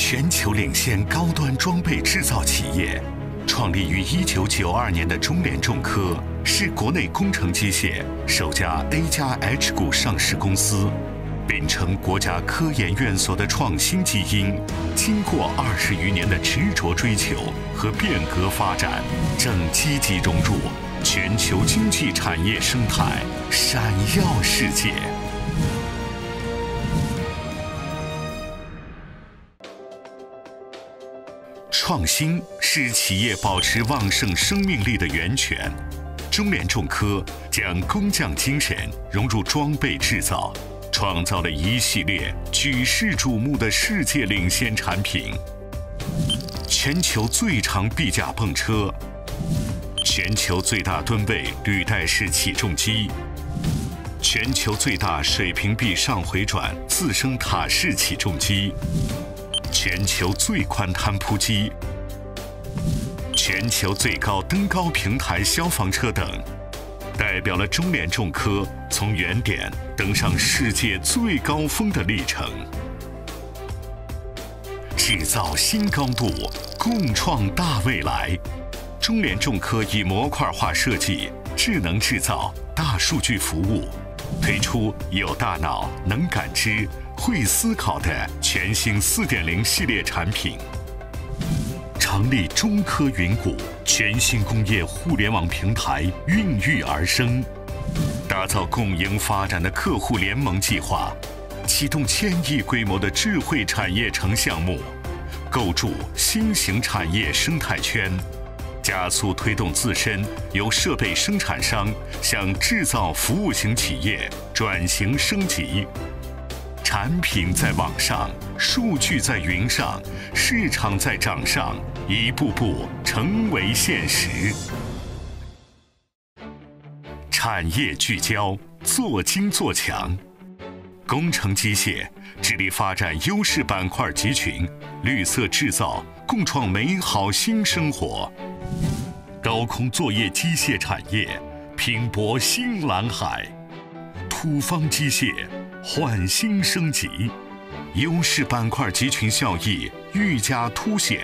全球领先高端装备制造企业，创立于1992年的中联重科是国内工程机械首家 A+H 股上市公司，秉承国家科研院所的创新基因，经过20余年的执着追求和变革发展，正积极融入全球经济产业生态，闪耀世界。创新是企业保持旺盛生命力的源泉。中联重科将工匠精神融入装备制造，创造了一系列举世瞩目的世界领先产品：全球最长臂架泵车、全球最大吨位履带式起重机、全球最大水平臂上回转自升塔式起重机、全球最宽摊铺机、全球最高登高平台消防车等，代表了中联重科从原点登上世界最高峰的历程。制造新高度，共创大未来。中联重科以模块化设计、智能制造、大数据服务，推出有大脑、能感知、会思考的全新4.0系列产品。成立中科云谷，全新工业互联网平台孕育而生，打造共赢发展的客户联盟计划，启动1000亿规模的智慧产业城项目，构筑新型产业生态圈，加速推动自身由设备生产商向制造服务型企业转型升级。产品在网上，数据在云上，市场在掌上，一步步成为现实。产业聚焦，做精做强。工程机械致力发展优势板块集群，绿色制造，共创美好新生活。高空作业机械产业拼搏新蓝海，土方机械焕新升级，优势板块集群效益愈加凸显。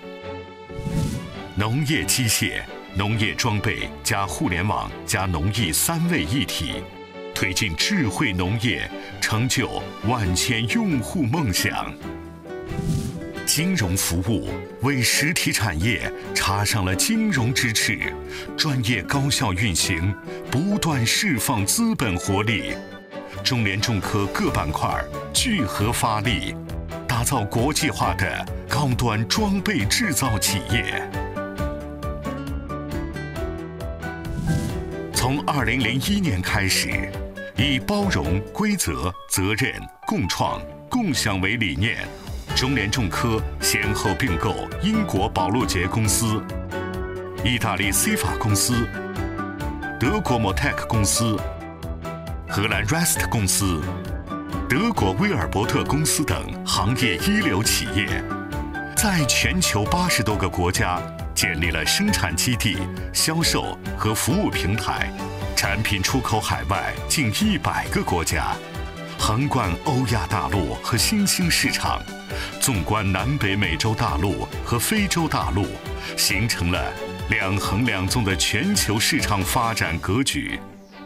农业机械、农业装备加互联网加农艺3位一体，推进智慧农业，成就万千用户梦想。金融服务为实体产业插上了金融支持，专业高效运行，不断释放资本活力。中联重科各板块聚合发力，打造国际化的高端装备制造企业。从2001年开始，以包容、规则、责任、共创、共享为理念，中联重科先后并购英国保路捷公司、意大利 CFA 公司、德国 Motec 公司、荷兰 Rest 公司、德国威尔伯特公司等行业一流企业，在全球80多个国家建立了生产基地、销售和服务平台，产品出口海外近100个国家，横贯欧亚大陆和新兴市场，纵观南北美洲大陆和非洲大陆，形成了两横两纵的全球市场发展格局。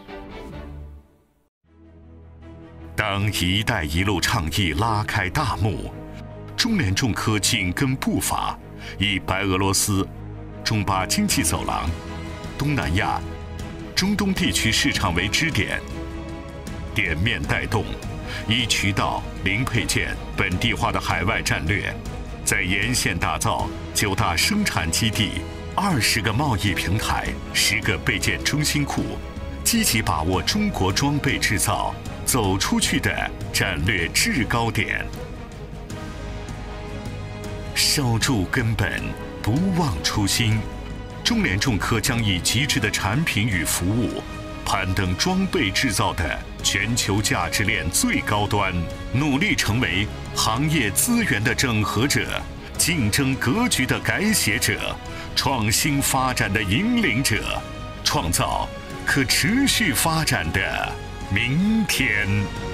当“一带一路”倡议拉开大幕，中联重科紧跟步伐，以白俄罗斯、中巴经济走廊、东南亚、中东地区市场为支点，点面带动，以渠道、零配件本地化的海外战略，在沿线打造9大生产基地、20个贸易平台、10个备件中心库，积极把握中国装备制造走出去的战略制高点。守住根本，不忘初心。中联重科将以极致的产品与服务，攀登装备制造的全球价值链最高端，努力成为行业资源的整合者、竞争格局的改写者、创新发展的引领者，创造可持续发展的明天。